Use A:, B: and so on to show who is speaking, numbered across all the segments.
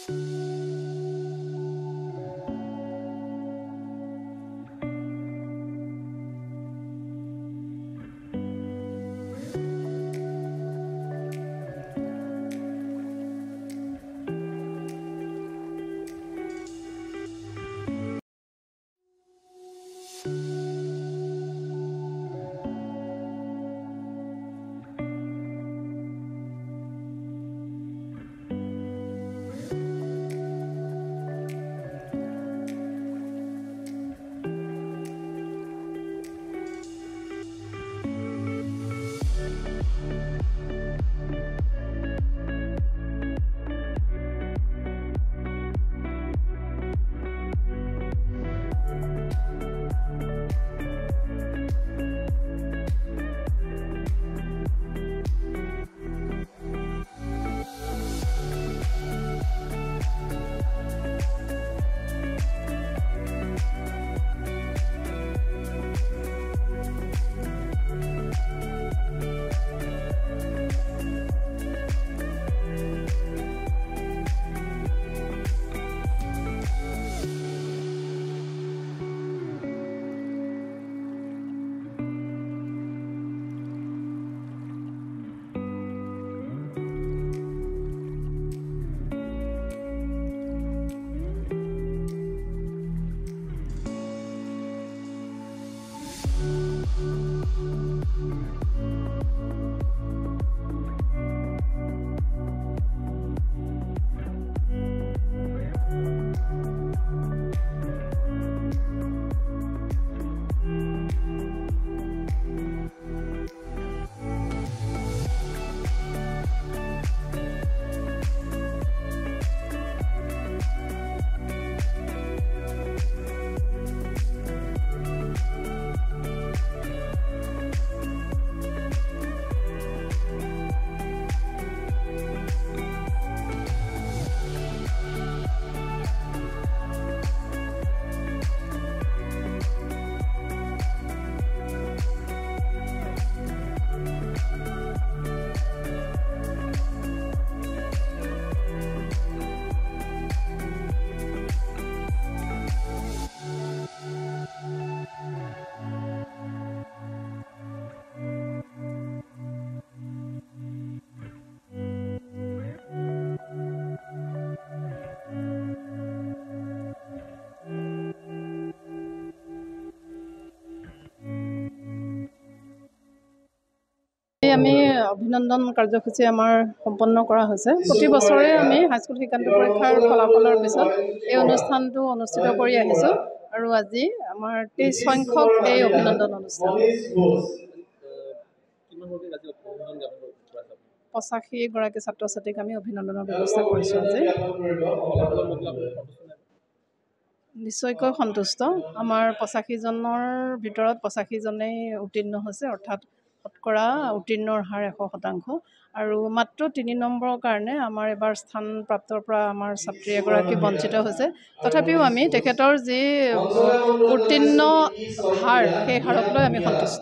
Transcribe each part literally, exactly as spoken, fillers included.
A: আমি অভিনন্দন কাৰ্যসূচী আমাৰ সম্পন্ন কৰা হৈছে। প্ৰতি বছৰে আমি হাইস্কুল শিক্ষান্ত পৰীক্ষাৰ ফলাফলৰ পিছত এই অনুষ্ঠানটো অনুষ্ঠিত কৰি আহিছোঁ আৰু আজি আমাৰ তেইছ সংখ্যক এই অভিনন্দন অনুষ্ঠান। পঁচাশী গৰাকী ছাত্ৰ ছাত্ৰীক আমি অভিনন্দনৰ ব্যৱস্থা কৰিছোঁ আজি। নিশ্চয়কৈ সন্তুষ্ট। আমাৰ পঁচাশীজনৰ ভিতৰত পঁচাশীজনেই উত্তীৰ্ণ হৈছে, অৰ্থাৎ শতকৰা উত্তীৰ্ণৰ হাৰ এশ শতাংশ। আৰু মাত্ৰ তিনি নম্বৰৰ কাৰণে আমাৰ এবাৰ স্থানপ্ৰাপ্তৰ পৰা আমাৰ ছাত্ৰী এগৰাকী বঞ্চিত হৈছে। তথাপিও আমি তেখেতৰ যি উত্তীৰ্ণ হাৰ সেই হাৰক লৈ আমি সন্তুষ্ট।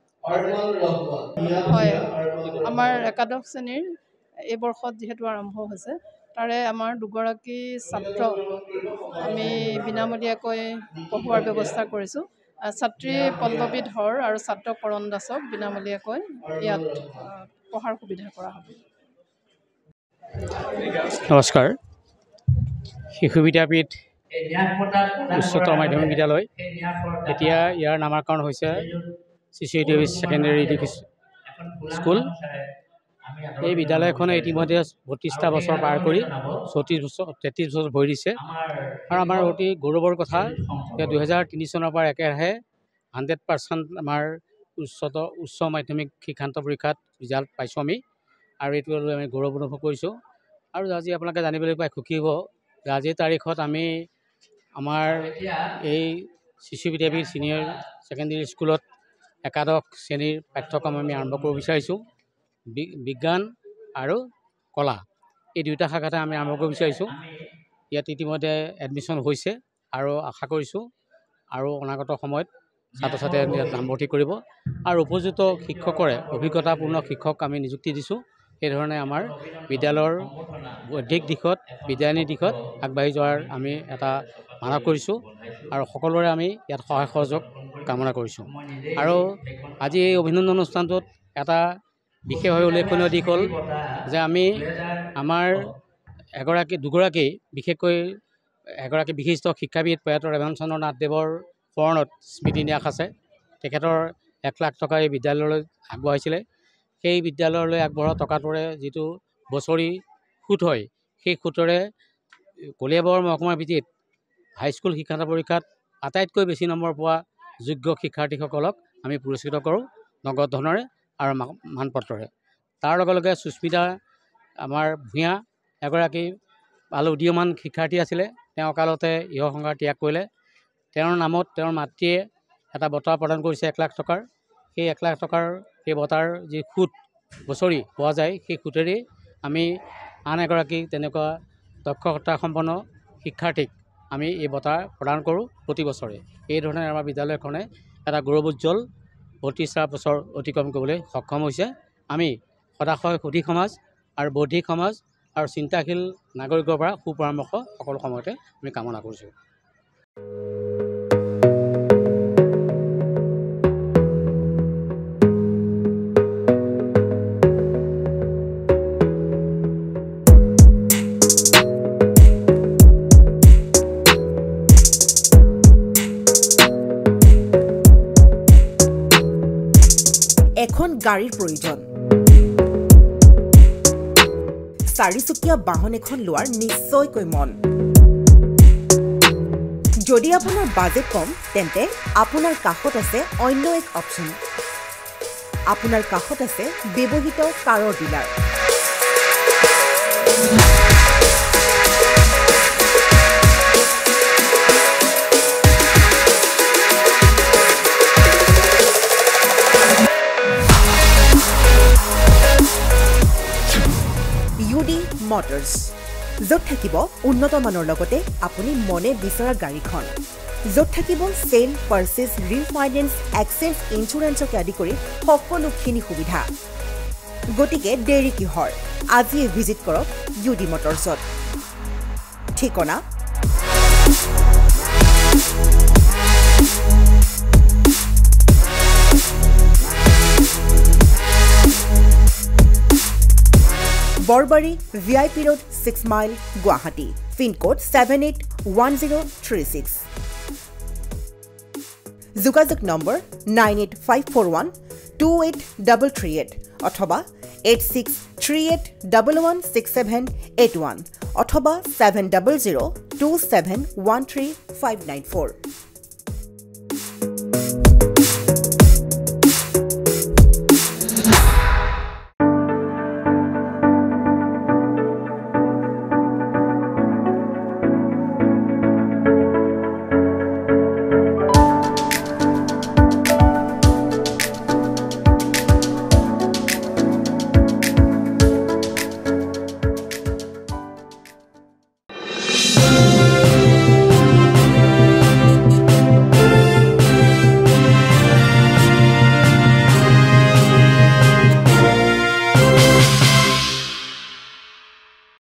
A: হয়, আমাৰ একাদশ শ্ৰেণীৰ এই বৰ্ষত যিহেতু আৰম্ভ হৈছে, তাৰে আমাৰ দুগৰাকী ছাত্ৰ আমি বিনামূলীয়াকৈ পঢ়োৱাৰ ব্যৱস্থা কৰিছোঁ। ছাত্ৰী পল্লৱী ধৰ আৰু ছাত্ৰ তকৰণ দাসক বিনামূলীয়াকৈ ইয়াত পঢ়াৰ সুবিধা কৰা হ'ব।
B: নমস্কাৰ। শিশু বিদ্যাপীঠ উচ্চতৰ মাধ্যমিক বিদ্যালয়, এতিয়া ইয়াৰ নামাকৰণ হৈছে শিশু বিদ্যাপীঠ ছেকেণ্ডেৰী এডুকেশ্যন স্কুল। এই বিদ্যালয়খনে ইতিমধ্যে বত্ৰিছটা বছৰ পাৰ কৰি চৌত্ৰিছ বছৰ তেত্ৰিছ বছৰ ভৰি দিছে। আৰু আমাৰ অতি গৌৰৱৰ কথা যে দুহেজাৰ তিনি চনৰ পৰা একেৰাহে হাণ্ড্ৰেড পাৰ্চেণ্ট আমাৰ উচ্চতৰ উচ্চ মাধ্যমিক শিক্ষান্ত পৰীক্ষাত ৰিজাল্ট পাইছোঁ আমি, আৰু এইটো লৈ আমি গৌৰৱ অনুভৱ কৰিছোঁ। আৰু আজি আপোনালোকে জানিবলৈ পাই সুখী হ'ব যে আজিৰ তাৰিখত আমি আমাৰ এই শিশু বিদ্যাপীঠ ছিনিয়ৰ ছেকেণ্ডেৰী স্কুলত একাদশ শ্ৰেণীৰ পাঠ্যক্ৰম আমি আৰম্ভ কৰিব বিচাৰিছোঁ। বিজ্ঞান আৰু কলা এই দুয়োটা শাখাতে আমি আৰম্ভ কৰিব বিচাৰিছোঁ। ইয়াত ইতিমধ্যে এডমিশ্যন হৈছে আৰু আশা কৰিছোঁ আৰু অনাগত সময়ত ছাত্ৰ ছাত্ৰীয়ে ইয়াত নামভৰ্তি কৰিব আৰু উপযুক্ত শিক্ষকৰে অভিজ্ঞতাপূৰ্ণ শিক্ষক আমি নিযুক্তি দিছোঁ। এই ধৰণে আমাৰ বিদ্যালয়ৰ বৌদ্ধিক দিশত বিজ্ঞানীৰ দিশত আগবাঢ়ি যোৱাৰ আমি এটা মানৱ কৰিছোঁ আৰু সকলোৰে আমি ইয়াত সহায় সহযোগ কামনা কৰিছোঁ। আৰু আজি এই অভিনন্দন অনুষ্ঠানটোত এটা বিশেষভাৱে উল্লেখনীয় দিশ হ'ল যে আমি আমাৰ এগৰাকী দুগৰাকী বিশেষকৈ এগৰাকী বিশিষ্ট শিক্ষাবিদ প্ৰয়াত ৰেভেন চন্দ্ৰ নাথদেৱৰ সোঁৱৰণত স্মৃতি ন্যাস আছে। তেখেতৰ এক লাখ টকা এই বিদ্যালয়লৈ আগবঢ়াইছিলে। সেই বিদ্যালয়লৈ আগবঢ়োৱা টকাটোৰে যিটো বছৰি সুত হয়, সেই সুতৰে কলিয়াবৰ মহকুমাৰ ভিত্তিত হাইস্কুল শিক্ষান্ত পৰীক্ষাত আটাইতকৈ বেছি নম্বৰ পোৱা যোগ্য শিক্ষাৰ্থীসকলক আমি পুৰস্কৃত কৰোঁ নগদ ধনেৰে আৰু মানপত্ৰৰে। তাৰ লগে লগে সুস্মিতা আমাৰ ভূঞা এগৰাকী ভাল উদীয়মান শিক্ষাৰ্থী আছিলে। তেওঁ অকালতে ইহ সংসাৰ ত্যাগ কৰিলে। তেওঁৰ নামত তেওঁৰ মাতৃয়ে এটা বঁটা প্ৰদান কৰিছে এক লাখ টকাৰ। সেই এক লাখ টকাৰ সেই বঁটাৰ যি সুত বছৰি পোৱা যায়, সেই সুতেৰেই আমি আন এগৰাকী তেনেকুৱা দক্ষতা সম্পন্ন শিক্ষাৰ্থীক আমি এই বঁটা প্ৰদান কৰোঁ প্ৰতি বছৰে। এই ধৰণে আমাৰ বিদ্যালয়খনে এটা গৌৰৱোজ্জ্বল বত্ৰিছটা বছৰ অতিক্ৰম কৰিবলৈ সক্ষম হৈছে। আমি সদাশয় সুধী সমাজ আৰু বৌদ্ধিক সমাজ আৰু চিন্তাশীল নাগৰিকৰ পৰা সুপৰামৰ্শ সকলো সময়তে আমি কামনা কৰিছোঁ।
C: এখন গাড়ীৰ প্ৰয়োজন। চাৰিচকীয়া বাহন এখন লোৱাৰ নিশ্চয়কৈ মন। যদি আপোনাৰ বাজেট কম, তেন্তে আপোনাৰ কাষত আছে অন্য এক অপচন। আপোনাৰ কাষত আছে ব্যৱহৃত কাৰৰ ডিলাৰ। ইউডি মটৰ্ছ, য'ত থাকিব উন্নত মানৰ লগতে আপুনি মনে বিচৰা গাড়ীখন, য'ত থাকিব চেল, পাৰ্চেজ, ৰিফাইনেন্স, এক্সচেঞ্জ, ইঞ্চুৰেঞ্চকে আদি কৰি সকলোখিনি সুবিধা। গতিকে দেৰি কিহৰ? আজিয়ে ভিজিট কৰক ইউডি মটৰ্ছত। ঠিকনা Borbari V I P road, six mile, Guwahati. Pincode seven eight one zero' three six. যোগাযোগ number nine eight five four one two eight double three eight অথবা eight six three eight double one six seven eight one অথবা seven double zero' two seven one three five nine four.